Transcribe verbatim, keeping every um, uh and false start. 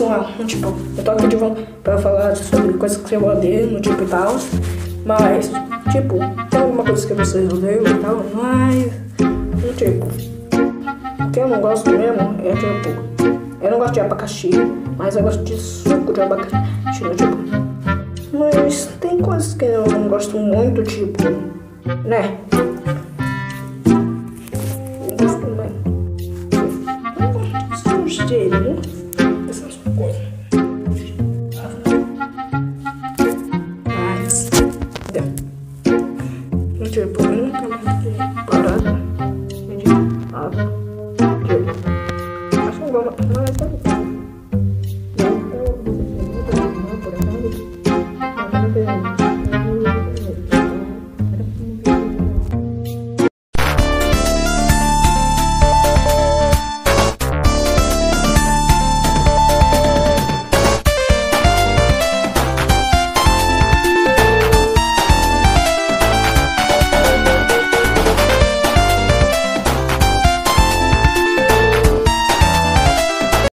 não, tipo, eu tô aqui de volta pra falar sobre coisas que eu odeio no tipo e tal. Mas, tipo, tem alguma coisa que vocês odeiam e tal, mas, tipo, o que eu não gosto mesmo é, tipo, eu não gosto de abacaxi, mas eu gosto de suco de abacaxi, tipo. Mas tem coisas que eu não gosto muito, tipo, né? Eu gosto mais. Eu gosto de sujeiro, essas coisas. Mas, tipo, eu nunca mais